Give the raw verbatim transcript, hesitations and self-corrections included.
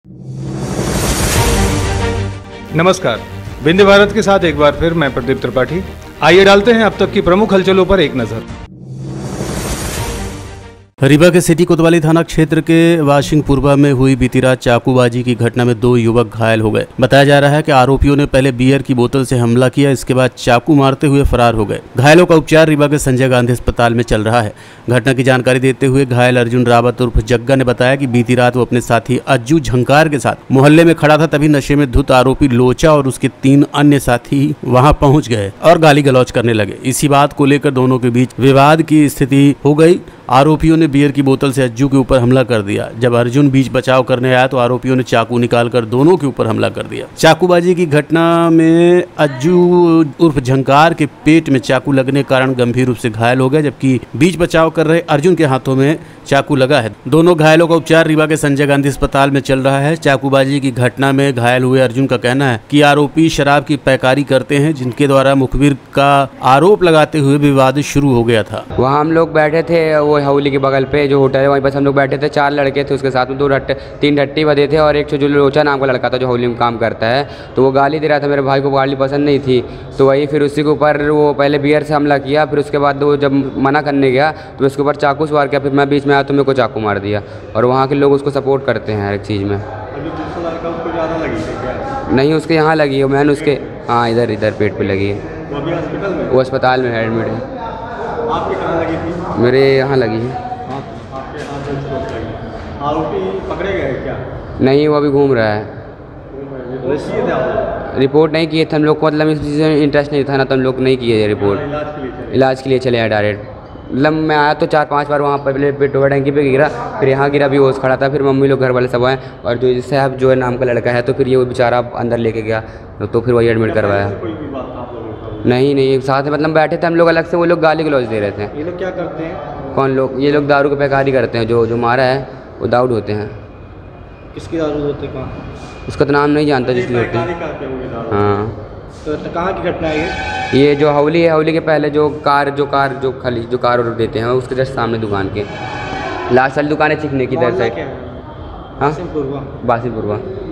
नमस्कार, विंध्य भारत के साथ एक बार फिर मैं प्रदीप त्रिपाठी। आइए डालते हैं अब तक की प्रमुख हलचलों पर एक नजर। रीवा के सिटी कोतवाली थाना क्षेत्र के वाशिंगपुरवा में हुई बीती रात चाकूबाजी की घटना में दो युवक घायल हो गए। बताया जा रहा है कि आरोपियों ने पहले बियर की बोतल से हमला किया, इसके बाद चाकू मारते हुए फरार हो गए। घायलों का उपचार रीवा के संजय गांधी अस्पताल में चल रहा है। घटना की जानकारी देते हुए घायल अर्जुन रावत उर्फ जग्गा ने बताया कि बीती रात वो अपने साथी अज्जू झंकार के साथ मोहल्ले में खड़ा था, तभी नशे में धुत आरोपी लोचा और उसके तीन अन्य साथी वहां पहुंच गए और गाली गलौज करने लगे। इसी बात को लेकर दोनों के बीच विवाद की स्थिति हो गई। आरोपियों ने बियर की बोतल से अज्जू के ऊपर हमला कर दिया। जब अर्जुन बीच बचाव करने आया तो आरोपियों ने चाकू निकालकर दोनों के ऊपर हमला कर दिया। चाकूबाजी की घटना में अज्जू उर्फ झंकार के पेट में चाकू लगने के कारण गंभीर रूप से घायल हो गया, जबकि बीच बचाव कर रहे अर्जुन के हाथों में चाकू लगा है। दोनों घायलों का उपचार रीवा के संजय गांधी अस्पताल में चल रहा है। चाकूबाजी की घटना में घायल हुए अर्जुन का कहना है कि आरोपी शराब की पैकारी करते हैं, जिनके द्वारा मुखबिर का आरोप लगाते हुए विवाद शुरू हो गया था। वहाँ हम लोग बैठे थे, वो हवेली के बगल पे जो होटल है वहीं पर हम लोग बैठे थे। चार लड़के थे, उसके साथ में दो रट्टे तीन रट्टी बदे थे और एक जो लोचा नाम का लड़का था जो हवेली में काम करता है। तो वो गाली दे रहा था, मेरे भाई को गाली पसंद नहीं थी, तो वही फिर उसी के ऊपर वो पहले बियर से हमला किया। फिर उसके बाद वो जब मना करने गया तो उसके ऊपर चाकू सवार किया। फिर मैं बीच में आया तो मेरे को चाकू मार दिया। और वहाँ के लोग उसको सपोर्ट करते हैं हर एक चीज़ में। नहीं, उसके यहाँ लगी है, मैंने उसके हाँ इधर इधर पेट पे लगी है। वो अस्पताल में एडमिट है। आपके कहाँ लगी थी? मेरे यहाँ लगी है। आपके हाथ में चोट लगी। आरोपी पकड़े गए क्या? नहीं, वो अभी घूम रहा है। रिपोर्ट नहीं किए थे हम लोग को, मतलब इस चीज़ में इंटरेस्ट नहीं था ना, तो हम लोग नहीं किए रिपोर्ट। इलाज के लिए इलाज के लिए चले आए डायरेक्ट। मतलब मैं आया तो चार पांच बार वहाँ पर पहले पेट्रोल टंकी पे गिरा, फिर यहाँ गिरा भी होश खड़ा था। फिर मम्मी लोग घर वाले सब आए और जो जिससे अब जो है नाम का लड़का है, तो फिर ये वो बेचारा अंदर लेके गया, तो फिर वही एडमिट करवाया। नहीं नहीं, साथ में मतलब बैठे थे हम लोग अलग से, वो लोग गाली गलौज दे रहे थे। ये लोग क्या करते हैं? कौन लोग? ये लोग दारू की पैकारी करते हैं। जो जो मारा है वो दाऊद होते हैं। किसकी दारू होते? कहाँ? उसका तो नाम नहीं जानता जिसकी होते हैं। हाँ, तो कहाँ की घटना है ये? ये जो हवेली है, हवेली के पहले जो कार जो कार जो खाली जो कार और देते हैं उसके जस्ट सामने दुकान के लास्ट वाली दुकान है चिकने की इधर साइड। हाँ, बासिमपुरवा। बासिमपुरवा।